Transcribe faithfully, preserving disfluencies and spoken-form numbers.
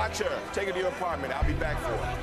Watch her. Take her to your apartment. I'll be back for her.